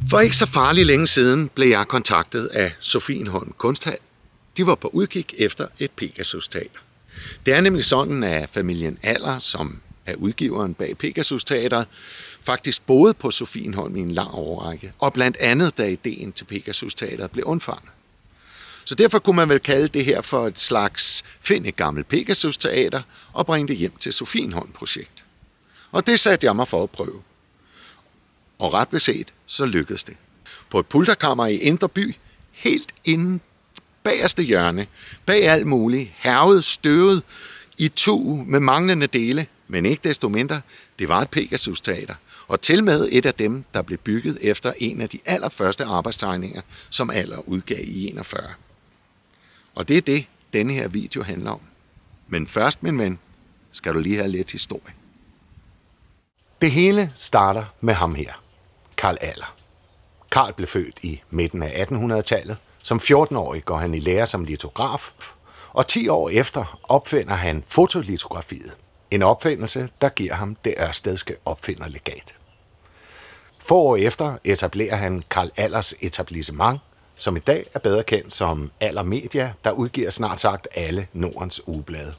For ikke så farligt længe siden blev jeg kontaktet af Sofienholm Kunsthal. De var på udkig efter et Pegasus-teater. Det er nemlig sådan, at familien Aller, som er udgiveren bag Pegasus-teateret, faktisk boede på Sofienholm i en lang årrække, og blandt andet da ideen til Pegasus-teateret blev undfanget. Så derfor kunne man vel kalde det her for et slags find et gammelt Pegasus-teater og bringe det hjem til Sofienholm-projekt. Og det satte jeg mig for at prøve. Og ret beset, så lykkedes det. På et pulterkammer i Indre By, helt inden bagerste hjørne, bag alt muligt, hærget, støvet, i tu med manglende dele, men ikke desto mindre, det var et Pegasus-teater, og til med et af dem, der blev bygget efter en af de allerførste arbejdstegninger, som Aller udgav i 41. Og det er det, denne her video handler om. Men først, min ven, skal du lige have lidt historie. Det hele starter med ham her, Carl Aller. Carl blev født i midten af 1800-tallet. Som 14-årig går han i lære som litograf, og 10 år efter opfinder han fotolitografiet. En opfindelse, der giver ham det ørstedske opfinderlegat. Få år efter etablerer han Carl Allers etablissement, som i dag er bedre kendt som Aller Media, der udgiver snart sagt alle Nordens ugeblade.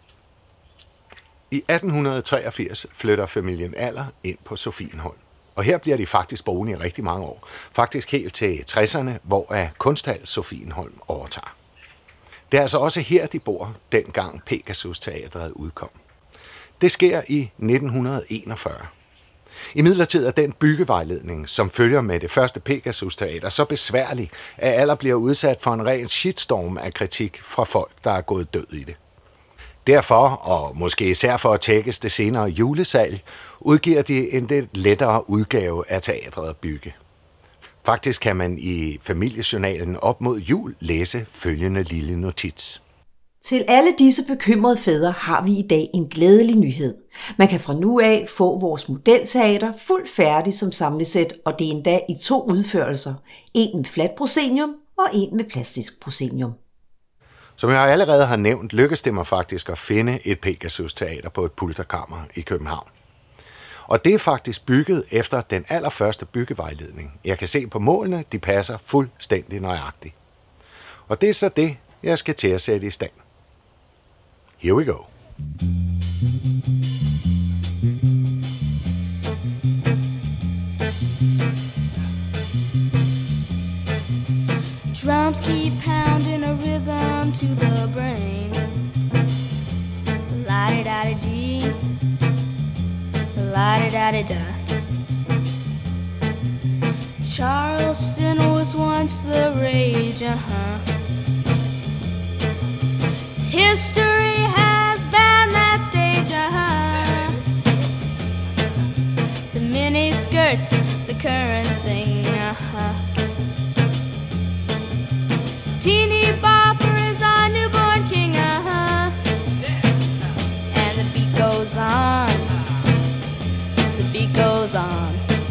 I 1883 flytter familien Aller ind på Sofienholm. Og her bliver de faktisk boende i rigtig mange år. Faktisk helt til 60'erne, hvor Kunsthal Sofienholm overtager. Det er altså også her, de bor, dengang Pegasus-teatret udkom. Det sker i 1941. Imidlertid er den byggevejledning, som følger med det første Pegasus-teater, så besværlig, at Aller bliver udsat for en ren shitstorm af kritik fra folk, der er gået død i det. Derfor, og måske især for at tækkes det senere julesalg, udgiver de en lidt lettere udgave af teatret Bygge. Faktisk kan man i familiejournalen op mod jul læse følgende lille notits. Til alle disse bekymrede fædre har vi i dag en glædelig nyhed. Man kan fra nu af få vores modelteater fuldt færdigt som samlesæt, og det er endda i 2 udførelser. En med fladt proscenium og en med plastisk proscenium. Som jeg allerede har nævnt, lykkedes det mig faktisk at finde et Pegasus-teater på et pulterkammer i København. Og det er faktisk bygget efter den allerførste byggevejledning. Jeg kan se på målene, de passer fuldstændig nøjagtigt. Og det er så det, jeg skal til at sætte i stand. Here we go. Drums keep pounding a rhythm to the brain. La-di-da-di-dee, la-di-da-di-da. Charleston was once the rage, History has banned that stage, The mini skirts, the current thing, Teeny bopper is our newborn king, And the beat goes on, the beat goes on.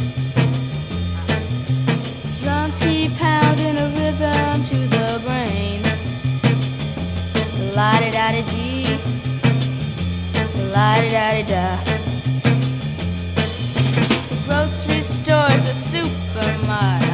Drums keep pounding a rhythm to the brain. La-di-da-di-dee, la-di-da-di-da. Grocery stores, a supermarket.